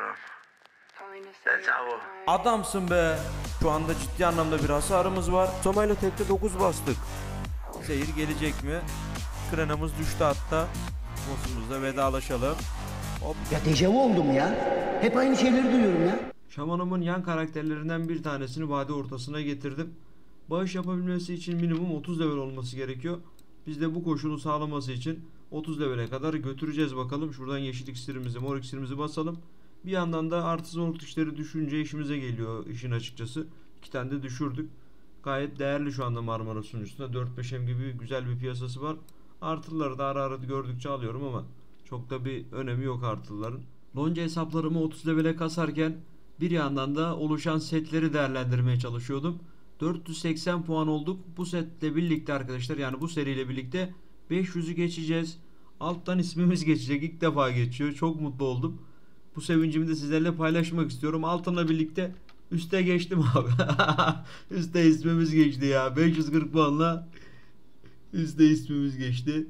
Adamsın be. Şu anda ciddi anlamda bir hasarımız var. Somayla tekte 9 bastık. Zehir gelecek mi? Krenamız düştü hatta. Boss'umuzla vedalaşalım. Hop. Ya dejavu oldum ya. Hep aynı şeyleri duyuyorum ya. Şamanımın yan karakterlerinden bir tanesini vade ortasına getirdim. Bağış yapabilmesi için minimum 30 level olması gerekiyor. Biz de bu koşulu sağlaması için 30 levele kadar götüreceğiz bakalım. Şuradan yeşil iksirimizi, mor iksirimizi basalım. Bir yandan da artı zorluk işleri düşünce işimize geliyor işin açıkçası. 2 tane de düşürdük. Gayet değerli şu anda Marmara sunucusunda. 4-5M gibi güzel bir piyasası var. Artıları da ara ara gördükçe alıyorum ama çok da bir önemi yok artıların. Lonca hesaplarımı 30 levele kasarken bir yandan da oluşan setleri değerlendirmeye çalışıyordum. 480 puan olduk. Bu setle birlikte arkadaşlar, yani bu seriyle birlikte 500'ü geçeceğiz. Alttan ismimiz geçecek. İlk defa geçiyor. Çok mutlu oldum. Bu sevincimi de sizlerle paylaşmak istiyorum. Altınla birlikte üste geçtim abi. Üste ismimiz geçti ya. 540 puanla üste ismimiz geçti.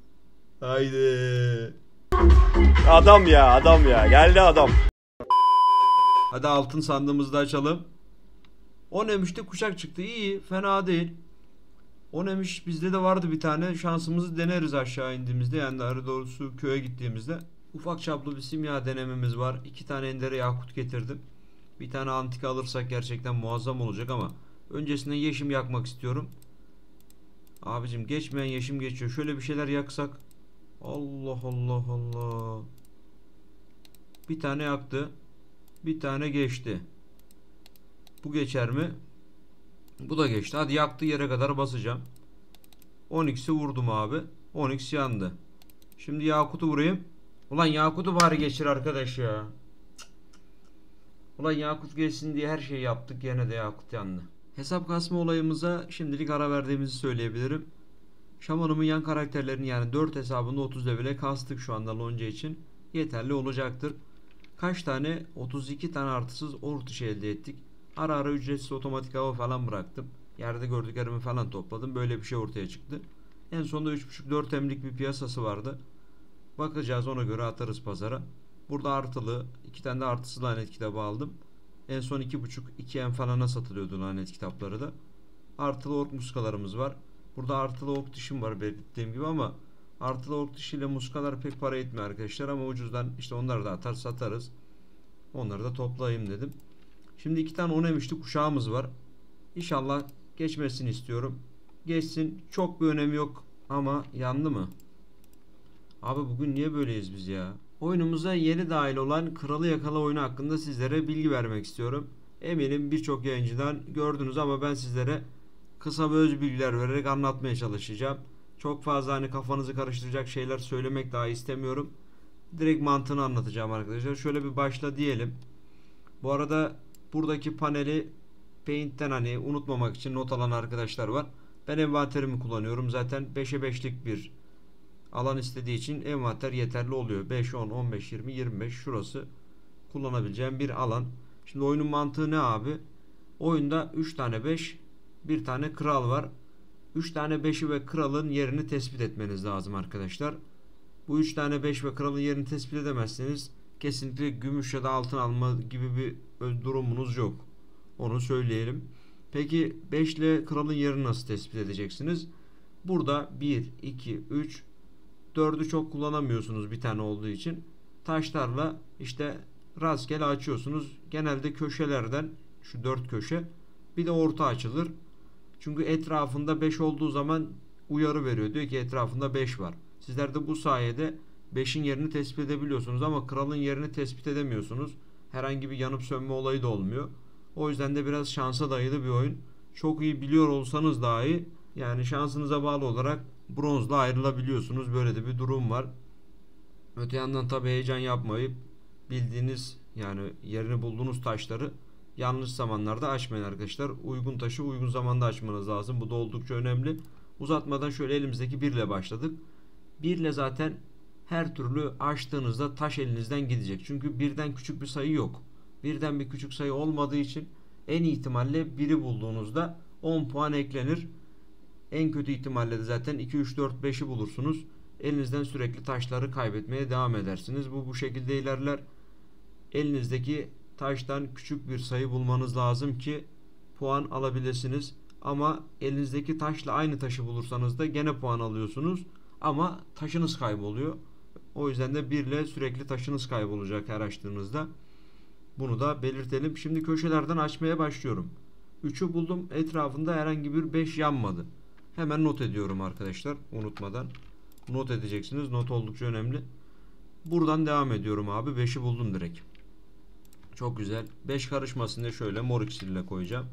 Haydi. Adam ya geldi adam. Hadi altın sandığımızı da açalım. 10 emişte kuşak çıktı. İyi, fena değil. 10 emiş bizde de vardı bir tane. Şansımızı deneriz aşağı indiğimizde. Yani daha doğrusu köye gittiğimizde. Ufak çaplı bir simya denememiz var. 2 tane endere yakut getirdim. Bir tane antika alırsak gerçekten muazzam olacak ama öncesinde yeşim yakmak istiyorum. Abicim geçmeyen yeşim geçiyor. Şöyle bir şeyler yaksak. Allah Allah Allah. Bir tane yaktı. Bir tane geçti. Bu geçer mi? Bu da geçti. Hadi yaktığı yere kadar basacağım. 10x'i vurdum abi. 10x yandı. Şimdi Yakut'u vurayım. Ulan Yakut'u bari geçir arkadaş ya. Ulan Yakut geçsin diye her şeyi yaptık. Gene de Yakut yandı. Hesap kasma olayımıza şimdilik ara verdiğimizi söyleyebilirim. Şamanımın yan karakterlerini, yani 4 hesabında 30 levele kastık şu anda lonca için. Yeterli olacaktır. Kaç tane? 32 tane artısız ortuş elde ettik. Ara ara ücretsiz otomatik hava falan bıraktım. Yerde gördüklerimi falan topladım. Böyle bir şey ortaya çıktı. En sonunda 3.5-4 emlik bir piyasası vardı. Bakacağız, ona göre atarız pazara. Burada artılı 2 tane de artısız lanet kitabı aldım. En son 2.5-2M falana satılıyordu lanet kitapları da. Artılı ork muskalarımız var. Burada artılı ork dişim var belirttiğim gibi ama artılı ork dişiyle muskalar pek para etmiyor arkadaşlar, ama ucuzdan işte onları da atar satarız. Onları da toplayayım dedim. Şimdi 2 tane 10 emişli kuşağımız var. İnşallah geçmesini istiyorum. Geçsin, çok bir önemi yok ama yandı mı? Abi bugün niye böyleyiz biz ya? Oyunumuza yeni dahil olan Kralı Yakala oyunu hakkında sizlere bilgi vermek istiyorum. Eminim birçok yayıncıdan gördünüz ama ben sizlere kısa ve öz bilgiler vererek anlatmaya çalışacağım. Çok fazla hani kafanızı karıştıracak şeyler söylemek daha istemiyorum. Direkt mantığını anlatacağım arkadaşlar. Şöyle bir başla diyelim. Bu arada buradaki paneli Paint'ten hani unutmamak için not alan arkadaşlar var. Ben envanterimi kullanıyorum. Zaten 5'e 5'lik bir alan istediği için envanter yeterli oluyor. 5, 10, 15, 20, 25 şurası kullanabileceğim bir alan. Şimdi oyunun mantığı ne abi? Oyunda 3 tane 5, bir tane kral var. 3 tane 5'i ve kralın yerini tespit etmeniz lazım arkadaşlar. Bu 3 tane 5 ve kralın yerini tespit edemezseniz kesinlikle gümüş ya da altın alma gibi bir durumunuz yok. Onu söyleyelim. Peki 5 ile kralın yerini nasıl tespit edeceksiniz? Burada 1, 2, 3, 4'ü çok kullanamıyorsunuz bir tane olduğu için. Taşlarla işte rastgele açıyorsunuz. Genelde köşelerden şu 4 köşe, bir de orta açılır. Çünkü etrafında 5 olduğu zaman uyarı veriyor. Diyor ki etrafında 5 var. Sizler de bu sayede 5'in yerini tespit edebiliyorsunuz ama kralın yerini tespit edemiyorsunuz. Herhangi bir yanıp sönme olayı da olmuyor. O yüzden de biraz şansa dayalı bir oyun. Çok iyi biliyor olsanız dahi yani şansınıza bağlı olarak bronzla ayrılabiliyorsunuz. Böyle de bir durum var. Öte yandan tabi heyecan yapmayıp bildiğiniz yani yerini bulduğunuz taşları yanlış zamanlarda açmayın arkadaşlar. Uygun taşı uygun zamanda açmanız lazım. Bu da oldukça önemli. Uzatmadan şöyle elimizdeki 1 ile başladık. 1 ile zaten her türlü açtığınızda taş elinizden gidecek. Çünkü birden küçük bir sayı yok. Birden bir küçük sayı olmadığı için en ihtimalle 1'i bulduğunuzda 10 puan eklenir. En kötü ihtimalle de zaten 2, 3, 4, 5'i bulursunuz. Elinizden sürekli taşları kaybetmeye devam edersiniz. Bu şekilde ilerler. elinizdeki taştan küçük bir sayı bulmanız lazım ki puan alabilirsiniz. Ama elinizdeki taşla aynı taşı bulursanız da gene puan alıyorsunuz. Ama taşınız kayboluyor. O yüzden de 1 ile sürekli taşınız kaybolacak her açtığınızda. Bunu da belirtelim. Şimdi köşelerden açmaya başlıyorum. 3'ü buldum. Etrafında herhangi bir 5 yanmadı. Hemen not ediyorum arkadaşlar. Unutmadan. Not edeceksiniz. Not oldukça önemli. Buradan devam ediyorum abi. 5'i buldum direkt. Çok güzel. 5 karışmasın diye şöyle mor iksirle koyacağım.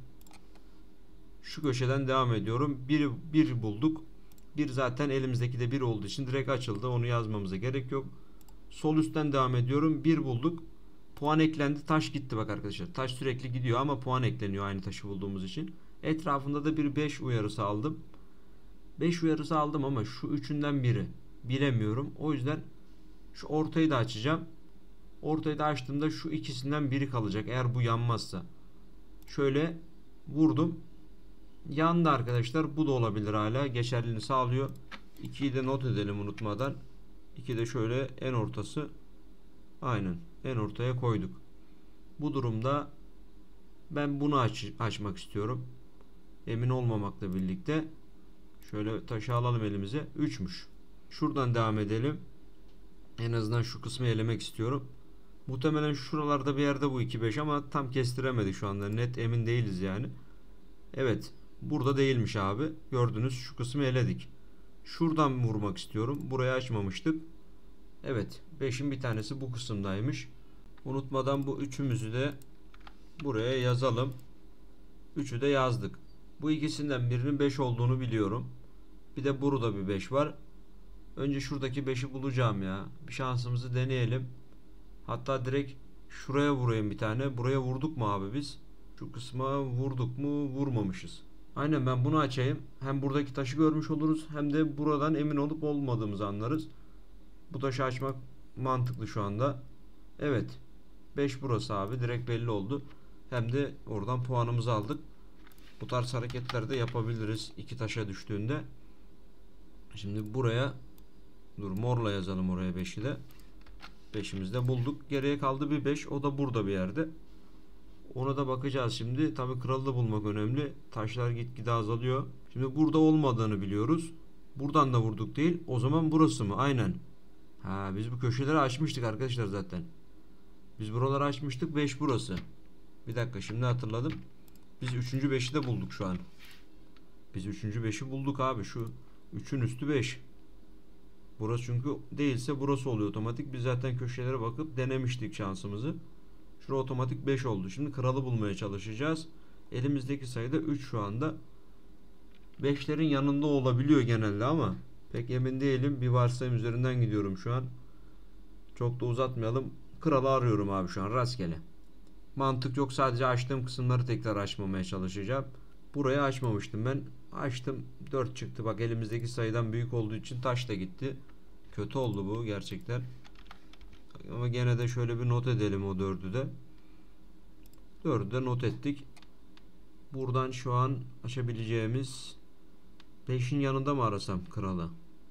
Şu köşeden devam ediyorum. 1 bulduk. 1 zaten elimizdeki de 1 olduğu için direkt açıldı. Onu yazmamıza gerek yok. Sol üstten devam ediyorum. 1 bulduk. Puan eklendi. Taş gitti bak arkadaşlar. Taş sürekli gidiyor ama puan ekleniyor aynı taşı bulduğumuz için. Etrafında da bir 5 uyarısı aldım. 5 uyarısı aldım ama şu üçünden biri bilemiyorum. O yüzden şu ortayı da açacağım. Ortayı da açtığımda şu ikisinden biri kalacak. Eğer bu yanmazsa. Şöyle vurdum. Yandı arkadaşlar. Bu da olabilir hala. Geçerliliğini sağlıyor. 2'yi de not edelim unutmadan. 2 de şöyle en ortası. Aynen. En ortaya koyduk. Bu durumda ben bunu açmak istiyorum. Emin olmamakla birlikte. Şöyle taşı alalım elimize. 3'müş. Şuradan devam edelim. En azından şu kısmı elemek istiyorum. Muhtemelen şuralarda bir yerde bu 2-5 ama tam kestiremedik şu anda. Net emin değiliz yani. Evet. Burada değilmiş abi. Gördünüz şu kısmı eledik. Şuradan vurmak istiyorum. Burayı açmamıştık. Evet. 5'in bir tanesi bu kısımdaymış. Unutmadan bu üçümüzü de buraya yazalım. 3'ü de yazdık. Bu ikisinden birinin 5 olduğunu biliyorum. Bir de burada bir 5 var. Önce şuradaki 5'i bulacağım ya. Bir şansımızı deneyelim. Hatta direkt şuraya vurayım bir tane. Buraya vurduk mu abi biz? Şu kısma vurduk mu? Vurmamışız. Aynen ben bunu açayım. Hem buradaki taşı görmüş oluruz. Hem de buradan emin olup olmadığımızı anlarız. Bu taşı açmak mantıklı şu anda. Evet. 5 burası abi. Direkt belli oldu. Hem de oradan puanımızı aldık. Bu tarz hareketler de yapabiliriz. 2 taşa düştüğünde. Şimdi buraya morla yazalım oraya 5'i de. 5'imizi de bulduk. Geriye kaldı bir 5. O da burada bir yerde. Ona da bakacağız şimdi. Tabi kralı da bulmak önemli. Taşlar gitgide azalıyor. Şimdi burada olmadığını biliyoruz. Buradan da vurduk değil. O zaman burası mı? Aynen. Ha, biz bu köşeleri açmıştık arkadaşlar zaten. Biz buraları açmıştık. 5 burası. Bir dakika şimdi hatırladım. Biz 3. 5'i de bulduk şu an. Biz 3. 5'i bulduk abi. Şu 3'ün üstü 5. Burası çünkü değilse burası oluyor otomatik. Biz zaten köşelere bakıp denemiştik şansımızı. Şurada otomatik 5 oldu. Şimdi kralı bulmaya çalışacağız. Elimizdeki sayıda 3 şu anda. 5'lerin yanında olabiliyor genelde ama pek emin değilim. Bir varsayım üzerinden gidiyorum şu an. Çok da uzatmayalım. Kralı arıyorum abi şu an rastgele. Mantık yok, sadece açtığım kısımları tekrar açmamaya çalışacağım. Burayı açmamıştım ben. Açtım 4 çıktı. Bak elimizdeki sayıdan büyük olduğu için taş da gitti. Kötü oldu bu gerçekten. Ama gene de şöyle bir not edelim o 4'ü de. 4'ü de not ettik. Buradan şu an açabileceğimiz 5'in yanında mı arasam kralı?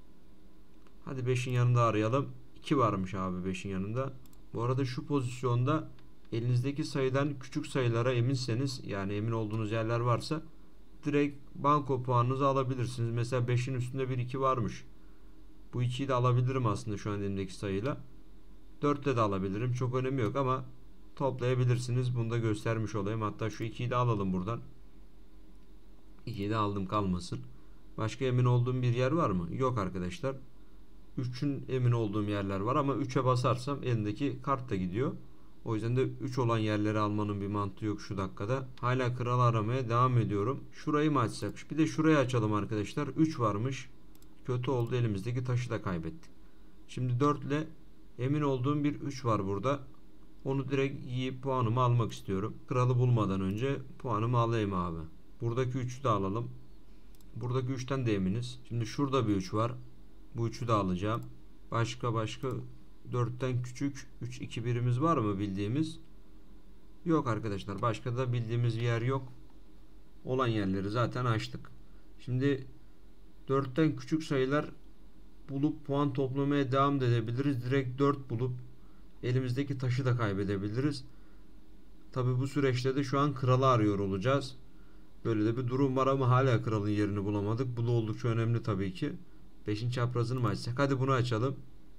Hadi 5'in yanında arayalım. 2 varmış abi 5'in yanında. Bu arada şu pozisyonda elinizdeki sayıdan küçük sayılara eminseniz, yani emin olduğunuz yerler varsa direkt banko puanınızı alabilirsiniz. Mesela 5'in üstünde bir 2 varmış. Bu 2'yi de alabilirim aslında şu an elimdeki sayıyla. 4'te de alabilirim. Çok önemi yok ama toplayabilirsiniz. Bunu da göstermiş olayım. Hatta şu 2'yi de alalım buradan. 2'yi de aldım kalmasın. Başka emin olduğum bir yer var mı? Yok arkadaşlar. 3'ün emin olduğum yerler var ama 3'e basarsam elindeki kart da gidiyor. O yüzden de 3 olan yerleri almanın bir mantığı yok şu dakikada. Hala kralı aramaya devam ediyorum. Şurayı mı açsak? Bir de şurayı açalım arkadaşlar. 3 varmış. Kötü oldu, elimizdeki taşı da kaybettik. Şimdi 4 ile emin olduğum bir 3 var burada. Onu direkt yiyip puanımı almak istiyorum. Kralı bulmadan önce puanımı alayım abi. Buradaki 3'ü de alalım. Buradaki 3'ten de eminiz. Şimdi şurada bir 3 var. Bu 3'ü de alacağım. Başka 4'ten küçük 3 2 birimiz var mı bildiğimiz? Yok arkadaşlar. Başka da bildiğimiz bir yer yok. Olan yerleri zaten açtık. Şimdi 4'ten küçük sayılar bulup puan toplamaya devam edebiliriz. Direkt 4 bulup Elimizdeki taşı da kaybedebiliriz. Tabi bu süreçte de şu an kralı arıyor olacağız. Böyle de bir durum var ama hala kralın yerini bulamadık. Bu da oldukça önemli tabii ki. 5'in çaprazını mı açsak? Hadi bunu açalım.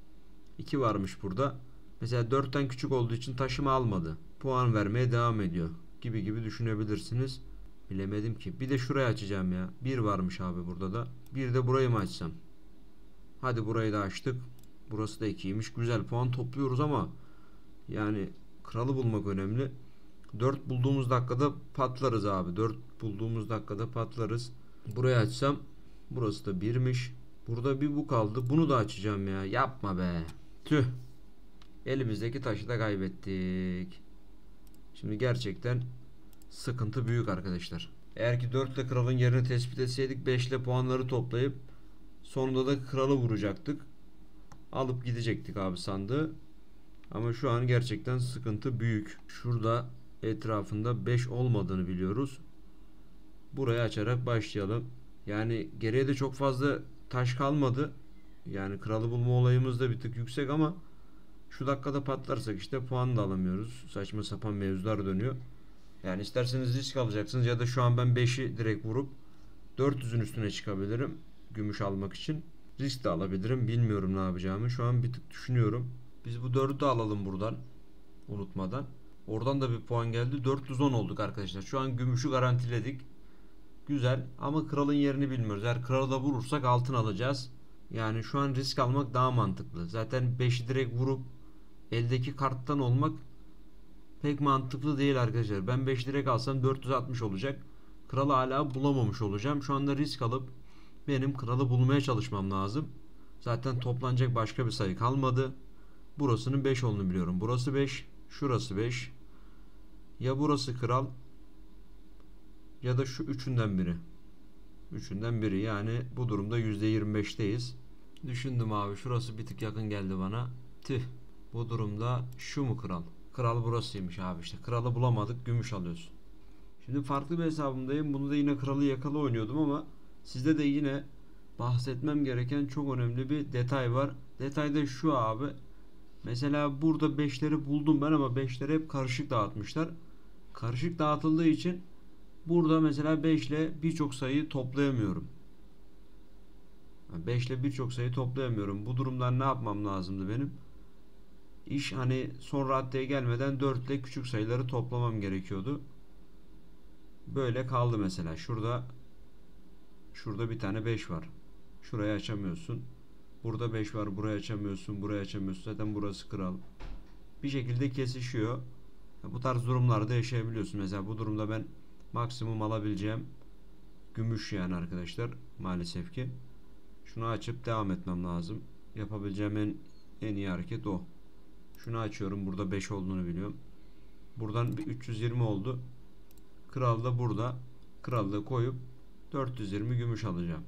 2 varmış burada. Mesela 4'ten küçük olduğu için taşımı almadı. Puan vermeye devam ediyor. Gibi gibi düşünebilirsiniz. Bilemedim ki. Bir de şurayı açacağım ya. 1 varmış abi burada da. Bir de burayı mı açsam? Hadi burayı da açtık. Burası da 2'ymiş. Güzel puan topluyoruz ama yani kralı bulmak önemli. 4 bulduğumuz dakikada patlarız abi. 4 bulduğumuz dakikada patlarız. Burayı açsam burası da 1'miş. Burada bir bu kaldı. Bunu da açacağım ya. Yapma be. Tüh. Elimizdeki taşı da kaybettik. Şimdi gerçekten sıkıntı büyük arkadaşlar. Eğer ki 4 ile kralın yerini tespit etseydik 5 ile puanları toplayıp sonunda da kralı vuracaktık. Alıp gidecektik abi sandığı. Ama şu an gerçekten sıkıntı büyük. Şurada etrafında 5 olmadığını biliyoruz. Burayı açarak başlayalım. Yani geriye de çok fazla taş kalmadı. Yani kralı bulma olayımız da bir tık yüksek ama şu dakikada patlarsak işte puan da alamıyoruz. Saçma sapan mevzular dönüyor. Yani isterseniz risk alacaksınız ya da şu an ben 5'i direkt vurup 400'ün üstüne çıkabilirim. Gümüş almak için. Risk de alabilirim. Bilmiyorum ne yapacağımı. Şu an bir tık düşünüyorum. Biz bu 4'ü de alalım buradan. Unutmadan. Oradan da bir puan geldi. 410 olduk arkadaşlar. Şu an gümüşü garantiledik. Güzel ama kralın yerini bilmiyoruz. Eğer kralı da vurursak altın alacağız. Yani şu an risk almak daha mantıklı. Zaten 5'i direkt vurup eldeki karttan olmak pek mantıklı değil arkadaşlar. Ben 5 direkt alsam 460 olacak. Kralı hala bulamamış olacağım. Şu anda risk alıp benim kralı bulmaya çalışmam lazım. Zaten toplanacak başka bir sayı kalmadı. Burasının 5 olduğunu biliyorum. Burası 5. Şurası 5. Ya burası kral ya da şu üçünden biri. Üçünden biri. Yani bu durumda %25'teyiz. Düşündüm abi. Şurası bir tık yakın geldi bana. Tüh. Bu durumda şu mu kral? Kral burasıymış abi işte. Kralı bulamadık. Gümüş alıyoruz. Şimdi farklı bir hesabımdayım. Bunu da yine kralı yakalı oynuyordum ama sizde de yine bahsetmem gereken çok önemli bir detay var. Detay da şu abi. Mesela burada 5'leri buldum ben ama 5'leri hep karışık dağıtmışlar. Karışık dağıtıldığı için burada mesela 5 ile birçok sayıyı toplayamıyorum. 5 ile birçok sayı toplayamıyorum. Bu durumdan ne yapmam lazımdı benim? İş hani son raddeye gelmeden 4 ile küçük sayıları toplamam gerekiyordu. Böyle kaldı mesela. Şurada bir tane 5 var. Şurayı açamıyorsun. Burada 5 var. Burayı açamıyorsun. Burayı açamıyorsun. Zaten burası kral. Bir şekilde kesişiyor. Bu tarz durumlarda yaşayabiliyorsun. Mesela bu durumda ben maksimum alabileceğim gümüş yani arkadaşlar. Maalesef ki. Şunu açıp devam etmem lazım. Yapabileceğim en iyi hareket o. Şunu açıyorum. Burada 5 olduğunu biliyorum. Buradan bir 320 oldu. Kral da burada. Kral da koyup 420 gümüş alacağım.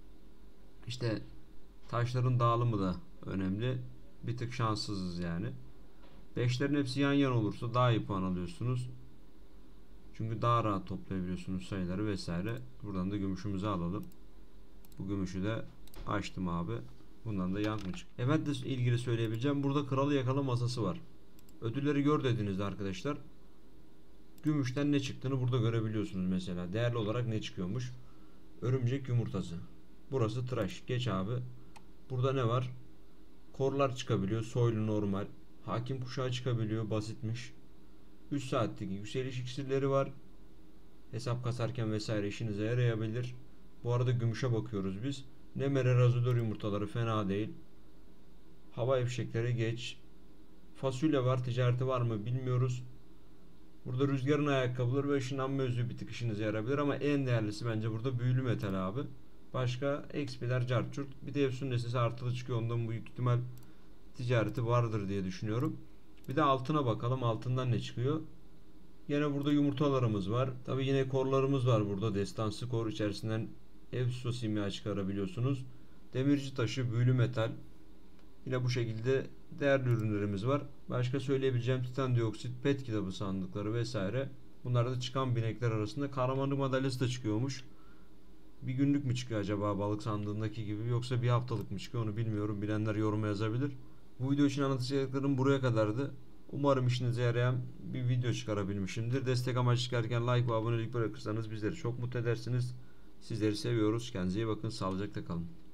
İşte taşların dağılımı da önemli. Bir tık şanssızız yani. 5'lerin hepsi yan yana olursa daha iyi puan alıyorsunuz. Çünkü daha rahat toplayabiliyorsunuz sayıları vesaire. Buradan da gümüşümüzü alalım. Bu gümüşü de açtım abi. Bundan da yank mı çık? Evet de ilgili söyleyebileceğim. Burada kralı yakala masası var. Ödülleri gör dediğinizde arkadaşlar gümüşten ne çıktığını burada görebiliyorsunuz mesela. Değerli olarak ne çıkıyormuş? Örümcek yumurtası. Burası tıraş. Geç abi. Burada ne var? Korlar çıkabiliyor. Soylu normal. Hakim kuşağı çıkabiliyor. Basitmiş. 3 saatlik yükseliş iksirleri var. Hesap kasarken vesaire işinize yarayabilir. Bu arada gümüşe bakıyoruz biz. Nemere razodor yumurtaları fena değil. Hava fişekleri geç. Fasulye var. Ticareti var mı bilmiyoruz. Burada rüzgarın ayakkabıları ve ışınlanma özü bir tık işinize yarayabilir ama en değerlisi bence burada büyülü metal abi. Başka XP'ler carçurt. Bir de Efsun nesnesi artılı çıkıyor. Ondan büyük ihtimal ticareti vardır diye düşünüyorum. Bir de altına bakalım. Altından ne çıkıyor? Yine burada yumurtalarımız var. Tabi yine korlarımız var burada. Destansı kor içerisinden Efsun simya çıkarabiliyorsunuz. Demirci taşı, büyülü metal. Yine bu şekilde değerli ürünlerimiz var. Başka söyleyebileceğim titan dioksit, pet kitabı sandıkları vesaire. Bunlar da çıkan binekler arasında kahramanlık madalyası da çıkıyormuş. Bir günlük mü çıkıyor acaba balık sandığındaki gibi yoksa bir haftalık mı çıkıyor onu bilmiyorum. Bilenler yoruma yazabilir. Bu video için anlatacaklarım buraya kadardı. Umarım işinize yarayan bir video çıkarabilmişimdir. Destek amaçlı çıkarken like ve abonelik bırakırsanız bizleri çok mutlu edersiniz. Sizleri seviyoruz. Kendinize iyi bakın. Sağlıcakla kalın.